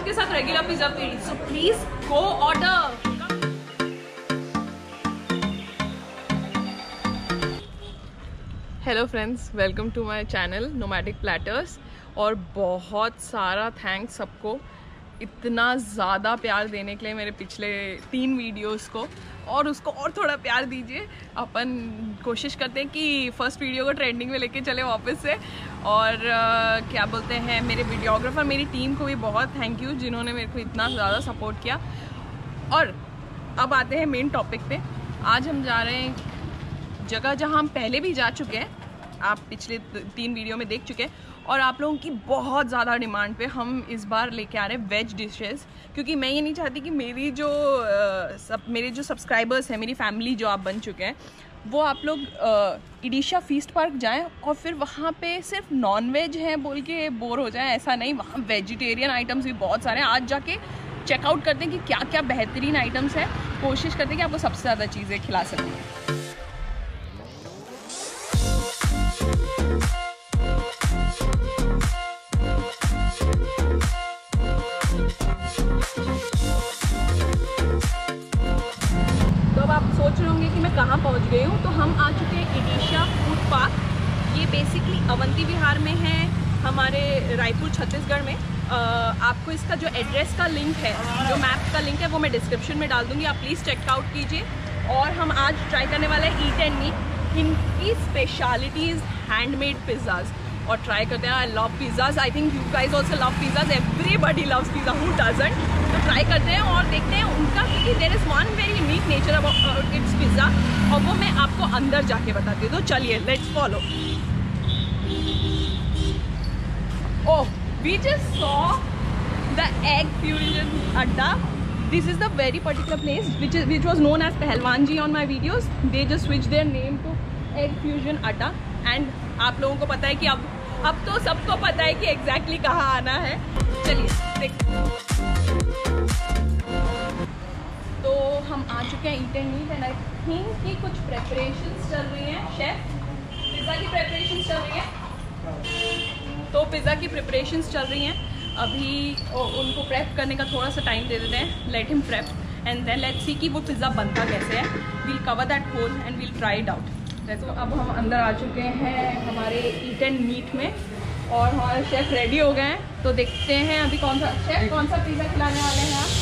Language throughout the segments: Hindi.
के साथ रेगुलर पिज्जा फील्ड, so please go order. Hello friends, welcome to my channel Nomadic Platters. और बहुत सारा थैंक्स सबको इतना ज़्यादा प्यार देने के लिए मेरे पिछले 3 वीडियोस को, और उसको और थोड़ा प्यार दीजिए। अपन कोशिश करते हैं कि फर्स्ट वीडियो को ट्रेंडिंग में लेके चले वापस से। और क्या बोलते हैं, मेरे वीडियोग्राफर, मेरी टीम को भी बहुत थैंक यू जिन्होंने मेरे को इतना ज़्यादा सपोर्ट किया। और अब आते हैं मेन टॉपिक पे। आज हम जा रहे हैं जगह जहाँ हम पहले भी जा चुके हैं, आप पिछले 3 वीडियो में देख चुके हैं, और आप लोगों की बहुत ज़्यादा डिमांड पे हम इस बार लेके आ रहे हैं वेज डिशेस। क्योंकि मैं ये नहीं चाहती कि मेरे जो सब्सक्राइबर्स हैं, मेरी फैमिली जो आप बन चुके हैं, वो आप लोग इडिशा फीस्ट पार्क जाएं और फिर वहाँ पे सिर्फ नॉन वेज हैं बोल के बोर हो जाएं। ऐसा नहीं, वहाँ वेजिटेरियन आइटम्स भी बहुत सारे हैं। आज जाके चेकआउट करते हैं कि क्या क्या बेहतरीन आइटम्स हैं। कोशिश करते हैं कि आपको सबसे ज़्यादा चीज़ें खिला सकें। आप सोच रहे होंगे कि मैं कहाँ पहुँच गई हूँ, तो हम आ चुके हैं इडिशा फूड पार्क। ये बेसिकली अवंती विहार में है, हमारे रायपुर छत्तीसगढ़ में। आपको इसका जो एड्रेस का लिंक है, जो मैप का लिंक है, वो मैं डिस्क्रिप्शन में डाल दूँगी, आप प्लीज़ चेकआउट कीजिए। और हम आज ट्राई करने वाले हैं ईट एंड मीट। इनकी स्पेशलिटीज़ हैंडमेड पिज़्ज़ाज़, और ट्राई करते हैं। I love pizzas, I think you guys also love pizzas, everybody loves pizza, who doesn't. तो ट्राई करते हैं और देखते हैं उनका, क्योंकि there is one very unique nature about its pizza, और वो मैं आपको अंदर जाके बताती हूँ। तो चलिए, let's follow. Oh, we just saw the egg fusion Adda. This is the very particular place which was known as Pahalwan Ji on my videos. They just switched their name to Egg Fusion Adda. And आप लोगों को पता है कि अब तो सबको पता है कि exactly कहाँ आना है। चलिए देखते हैं। तो हम आ चुके हैं Eat and Meet, and I think कि कुछ प्रेपरेशंस चल रही हैं। शेफ, पिज़्ज़ा की प्रेपरेशंस चल रही हैं। तो पिज़्ज़ा की प्रिपरेशंस चल रही हैं अभी। उनको प्रेप करने का थोड़ा सा टाइम दे देते हैं, let him prep, and then let's see कि वो पिज़्ज़ा बनता कैसे है। We'll cover that whole and we'll try it out. तो अब हम अंदर आ चुके हैं हमारे ईट एंड मीट में, और हमारे शेफ़ रेडी हो गए हैं। तो देखते हैं अभी कौन सा पिज़्ज़ा खिलाने वाले हैं आप?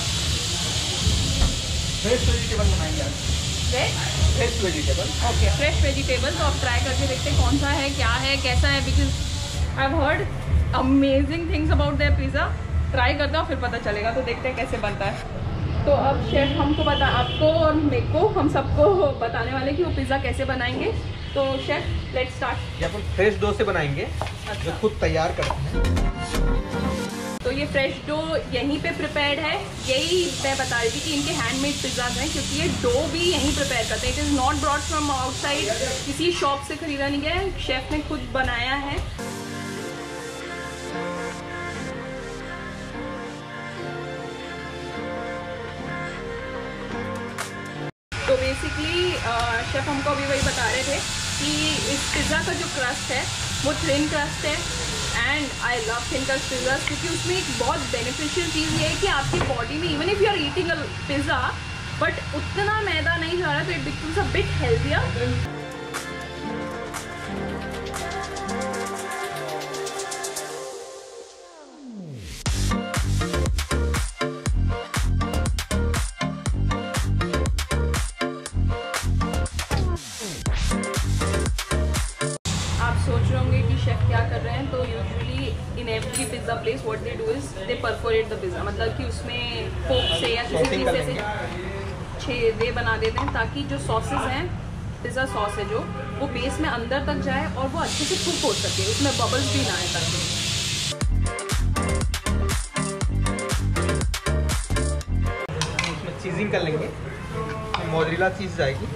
फ्रेश वेजिटेबल बनाएंगे आज। Fresh vegetable. Okay, fresh vegetable. तो अब ट्राई करके देखते हैं कौन सा है, क्या है, कैसा है, because I have heard amazing things about there pizza. Try करते हैं और फिर पता चलेगा। तो देखते हैं कैसे बनता है। तो अब शेफ हमको आपको और मेरे को, हम सबको बताने वाले कि वो पिज़्ज़ा कैसे बनाएंगे। तो शेफ, लेट्स स्टार्ट। ये अपन फ्रेश डो से बनाएंगे। अच्छा। जो खुद तैयार करते हैं। तो ये फ्रेश डो यहीं पे प्रिपेयर्ड है। यही मैं बता रही थी कि इनके हैंडमेड पिज़्ज़ाज हैं, क्योंकि ये डो भी यहीं प्रिपेयर करते हैं। It is not brought from outside, किसी शॉप से खरीदा नहीं गया है, शेफ ने खुद बनाया है। तो बेसिकली शेफ हमको अभी वही बता रहे थे कि इस पिज़्ज़ा का जो क्रस्ट है वो थिन क्रस्ट है, and I love thin crust pizza, क्योंकि उसमें एक बहुत बेनिफिशियल चीज़ ये है कि आपकी बॉडी में, even if you are eating a pizza but उतना मैदा नहीं जा रहा, तो it becomes a bit healthier. सोच रहे होंगे कि शेफ क्या कर रहे हैं। तो usually in every pizza place what they do is they perforate the pizza, मतलब कि उसमें फोक से या किसी चीज़ से छेदे बना देते हैं, ताकि जो सॉसेस हैं, पिज़्ज़ा सॉस है जो, वो बेस में अंदर तक जाए और वो अच्छे से कुक हो सके, उसमें बबल्स भी ना आए ताकि। उसमें चीजिंग कर लेंगे, मोज़रेला चीज़ जाएगी।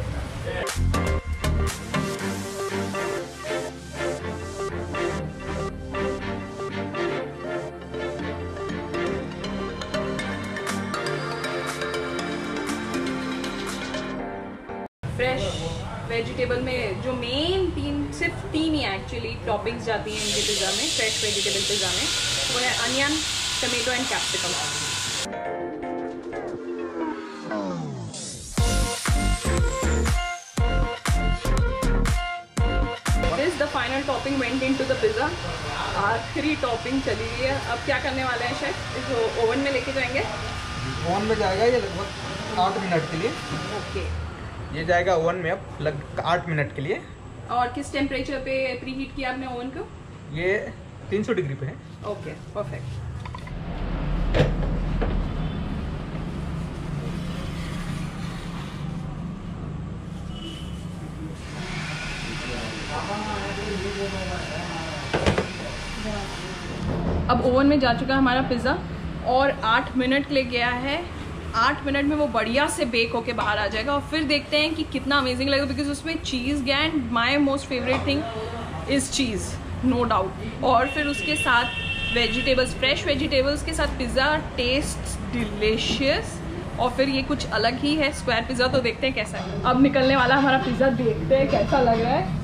फ्रेश वेजिटेबल में जो मेन सिर्फ तीन ही एक्चुअली टॉपिंग्स जाती हैं इनके पिज़्ज़ा में, फ्रेश वेजिटेबल पिज़्ज़ा में, वो है onion, tomato and capsicum. This the final topping went into the pizza. आखिरी टॉपिंग चली गई है। अब क्या करने वाले हैं शेफ? इसको ओवन में लेके जाएंगे। ओवन में जाएगा ये लगभग 8 मिनट के लिए। ओके, ये जाएगा ओवन में अब लगभग 8 मिनट के लिए। और किस टेम्परेचर पे प्री हीट किया आपने ओवन को? ये 300 डिग्री पे है। Okay, perfect. अब ओवन में जा चुका है हमारा पिज़्ज़ा और 8 मिनट ले गया है। 8 मिनट में वो बढ़िया से बेक होके बाहर आ जाएगा और फिर देखते हैं कि कितना अमेजिंग लगेगा, बिकॉज उसमें चीज़ गया and my most favourite thing is cheese, no doubt. और फिर उसके साथ वेजिटेबल्स, फ्रेश वेजिटेबल्स के साथ पिज़्ज़ा टेस्ट डिलीशियस। और फिर ये कुछ अलग ही है स्क्वायर पिज़्ज़ा, तो देखते हैं कैसा है। अब निकलने वाला हमारा पिज़्ज़ा, देखते हैं कैसा लग रहा है।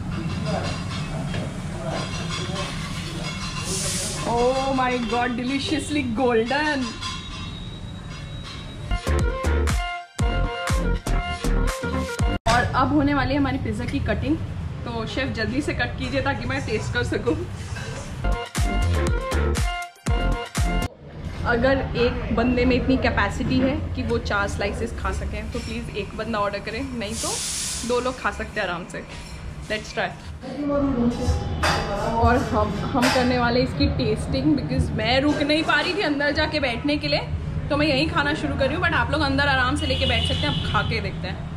Oh my God, deliciously golden. और अब होने वाली है हमारी पिज़्ज़ा की कटिंग, तो शेफ जल्दी से कट कीजिए ताकि मैं टेस्ट कर सकूं। अगर एक बंदे में इतनी कैपेसिटी है कि वो 4 स्लाइसेस खा सकें तो प्लीज़ एक बंदा ऑर्डर करें, नहीं तो 2 लोग खा सकते हैं आराम से। Let's try. और हम करने वाले इसकी टेस्टिंग, बिकॉज मैं रुक नहीं पा रही थी अंदर जाके बैठने के लिए, तो मैं यहीं खाना शुरू कर रही हूँ। बट आप लोग अंदर आराम से लेके बैठ सकते हैं। अब खा के देखते हैं।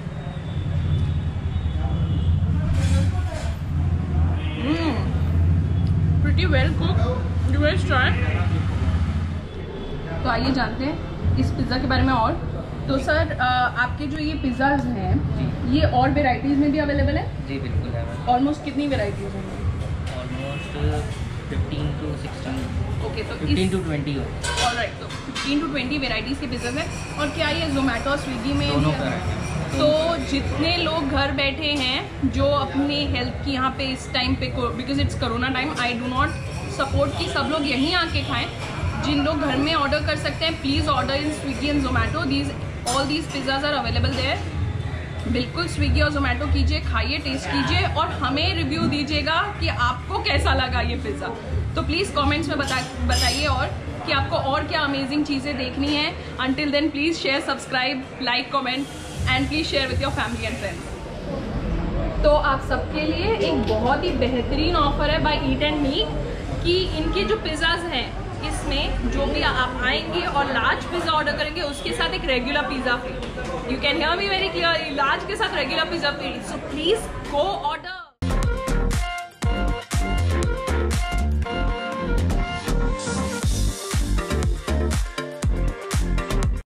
Pretty well cook, you will try. तो आइए जानते हैं इस पिज़्ज़ा के बारे में और। तो सर आपके जो ये पिज़्ज़ाज हैं ये और वेराइटीज़ में भी अवेलेबल है? जी बिल्कुल है। ऑलमोस्ट कितनी वेराइटीज़ हैं? Almost 15 to 16। ओके, तो 15 to 20 हो। ऑलराइट, तो 15 to 20 वेराइटीज़ के पिज़्ज़ा हैं। और क्या ये जोमेटो स्विगी में दोनों भी का है? है। तो जितने लोग घर बैठे हैं जो अपनी हेल्थ की यहाँ पे इस टाइम पे, because it's corona time, I do not support कि सब लोग यहीं आके खाएं। जिन लोग घर में ऑर्डर कर सकते हैं please order in Swiggy and Zomato. All these pizzas are available there. बिल्कुल स्विगी और जोमेटो कीजिए, खाइए, टेस्ट कीजिए और हमें रिव्यू दीजिएगा कि आपको कैसा लगा ये पिज़्ज़ा। तो प्लीज़ कमेंट्स में बताइए और कि आपको और क्या अमेजिंग चीज़ें देखनी है। Until then please share, subscribe, like, comment and please share with your family and friends. तो आप सबके लिए एक बहुत ही बेहतरीन ऑफर है बाय ईट एंड मीट कि इनके जो पिज़्ज़ाज हैं इसमें जो भी आप आएंगे और लार्ज पिज़्ज़ा ऑर्डर करेंगे उसके साथ एक regular pizza free. You can hear me very clear, large के साथ regular pizza free. So please go order.